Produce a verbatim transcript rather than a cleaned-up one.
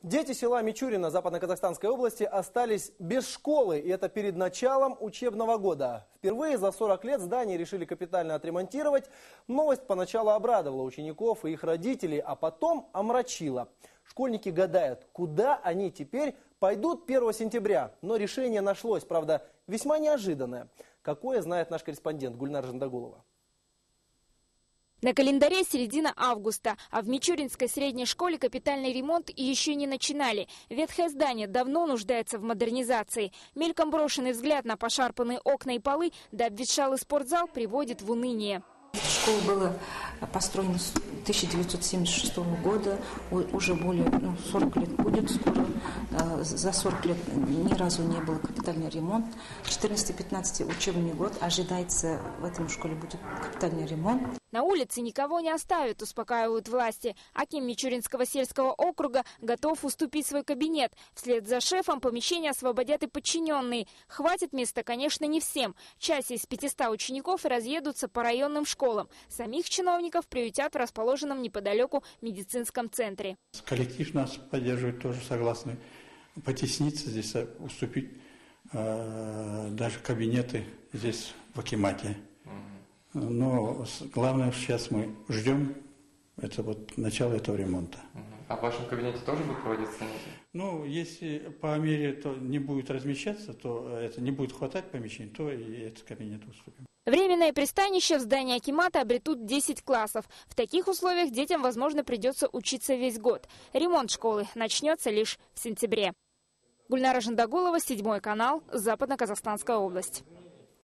Дети села Мичурино Западно-Казахстанской области остались без школы, и это перед началом учебного года. Впервые за сорок лет здание решили капитально отремонтировать. Новость поначалу обрадовала учеников и их родителей, а потом омрачила. Школьники гадают, куда они теперь пойдут первого сентября. Но решение нашлось, правда, весьма неожиданное. Какое, знает наш корреспондент Гульнара Жандагулова. На календаре середина августа, а в Мичуринской средней школе капитальный ремонт еще не начинали. Ветхое здание давно нуждается в модернизации. Мельком брошенный взгляд на пошарпанные окна и полы да обветшалый спортзал приводит в уныние. Школа была построена с тысяча девятьсот семьдесят шестого года, уже более ну, сорок лет будет скоро. За сорок лет ни разу не был капитальный ремонт. четырнадцатый-пятнадцатый учебный год ожидается, в этом школе будет капитальный ремонт. На улице никого не оставят, успокаивают власти. Аким Мичуринского сельского округа готов уступить свой кабинет. Вслед за шефом помещение освободят и подчиненные. Хватит места, конечно, не всем. Часть из пятисот учеников разъедутся по районным школам. Самих чиновников приютят в расположенном неподалеку медицинском центре. Коллектив нас поддерживает, тоже согласны потесниться здесь, уступить э, даже кабинеты здесь в акимате. Но главное, сейчас мы ждем это вот начало этого ремонта. А в вашем кабинете тоже будет проводиться занятия? Ну, если по мере то не будет размещаться, то это не будет хватать помещений, то и этот кабинет уступим. Временное пристанище в здании акимата обретут десять классов. В таких условиях детям, возможно, придется учиться весь год. Ремонт школы начнется лишь в сентябре. Гульнара Жандагулова, седьмой канал, Западно-Казахстанская область.